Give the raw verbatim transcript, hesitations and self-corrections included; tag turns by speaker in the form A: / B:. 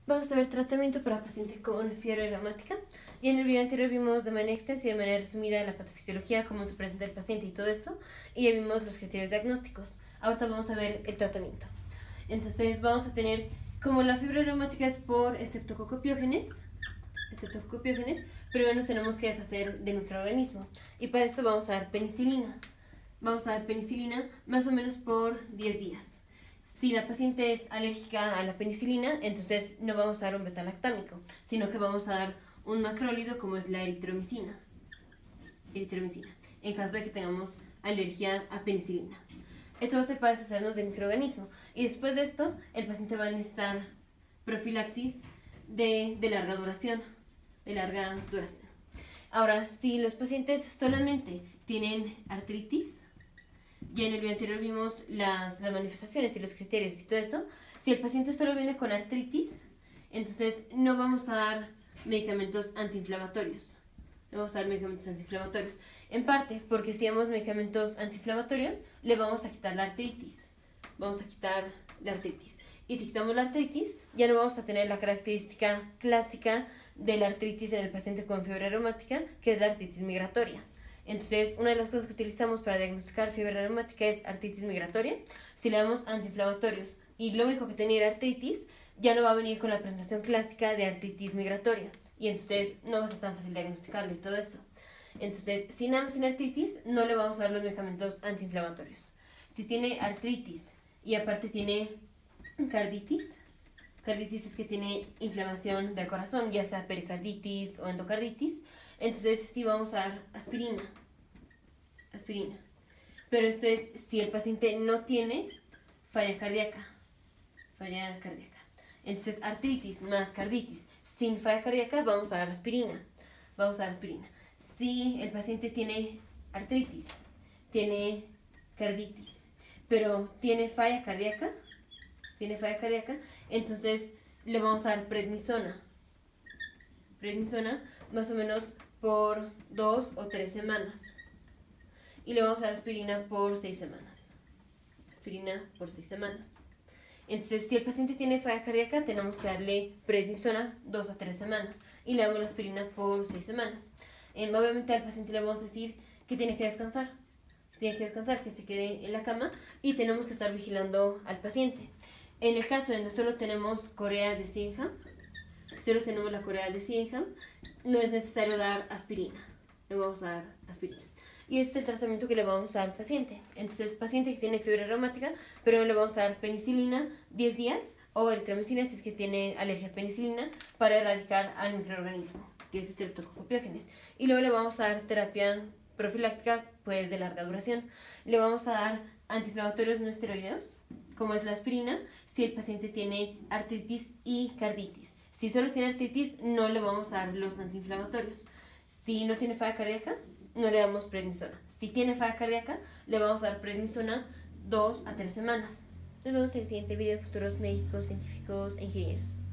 A: Vamos a ver tratamiento para pacientes con fiebre reumática. Y en el video anterior vimos de manera extensa y de manera resumida la patofisiología, cómo se presenta el paciente y todo eso. Y ya vimos los criterios diagnósticos. Ahora vamos a ver el tratamiento. Entonces vamos a tener, como la fiebre reumática es por estreptococopiógenes, estreptococopiógenes, primero nos tenemos que deshacer del microorganismo. Y para esto vamos a dar penicilina. Vamos a dar penicilina más o menos por diez días. Si la paciente es alérgica a la penicilina, entonces no vamos a dar un betalactámico, sino que vamos a dar un macrólido como es la eritromicina. Eritromicina, en caso de que tengamos alergia a penicilina. Esto va a ser para deshacernos del microorganismo. Y después de esto, el paciente va a necesitar profilaxis de, de larga duración. De larga duración. Ahora, si los pacientes solamente tienen artritis, ya en el video anterior vimos las, las manifestaciones y los criterios y todo eso. Si el paciente solo viene con artritis, entonces no vamos a dar medicamentos antiinflamatorios. No vamos a dar medicamentos antiinflamatorios. En parte, porque si damos medicamentos antiinflamatorios, le vamos a quitar la artritis. Vamos a quitar la artritis. Y si quitamos la artritis, ya no vamos a tener la característica clásica de la artritis en el paciente con fiebre reumática, que es la artritis migratoria. Entonces, una de las cosas que utilizamos para diagnosticar fiebre reumática es artritis migratoria. Si le damos antiinflamatorios y lo único que tenía era artritis, ya no va a venir con la presentación clásica de artritis migratoria. Y entonces no va a ser tan fácil diagnosticarlo y todo eso. Entonces, si nada más tiene artritis, no le vamos a dar los medicamentos antiinflamatorios. Si tiene artritis y aparte tiene carditis, carditis es que tiene inflamación del corazón, ya sea pericarditis o endocarditis, entonces sí vamos a dar aspirina, aspirina. Pero esto es si el paciente no tiene falla cardíaca, falla cardíaca. Entonces artritis más carditis sin falla cardíaca, vamos a dar aspirina, vamos a dar aspirina. Si el paciente tiene artritis, tiene carditis, pero tiene falla cardíaca, tiene falla cardíaca, entonces le vamos a dar prednisona, prednisona más o menos por dos o tres semanas. Y le vamos a dar aspirina por seis semanas. Aspirina por seis semanas. Entonces, si el paciente tiene falla cardíaca, tenemos que darle prednisona dos a tres semanas. Y le damos la aspirina por seis semanas. Eh, obviamente al paciente le vamos a decir que tiene que descansar. Tiene que descansar, que se quede en la cama. Y tenemos que estar vigilando al paciente. En el caso donde solo tenemos corea de Singham, solo tenemos la corea de Singham, no es necesario dar aspirina. Le vamos a dar aspirina. Y este es el tratamiento que le vamos a dar al paciente. Entonces, paciente que tiene fiebre reumática, pero le vamos a dar penicilina diez días o eritromicina si es que tiene alergia a penicilina para erradicar al microorganismo, que es estreptococopiógenes. Y luego le vamos a dar terapia profiláctica, pues de larga duración. Le vamos a dar antiinflamatorios no esteroideos, como es la aspirina, si el paciente tiene artritis y carditis. Si solo tiene artritis, no le vamos a dar los antiinflamatorios. Si no tiene falla cardíaca, no le damos prednisona. Si tiene falla cardíaca, le vamos a dar prednisona dos a tres semanas. Nos vemos en el siguiente video, futuros médicos, científicos e ingenieros.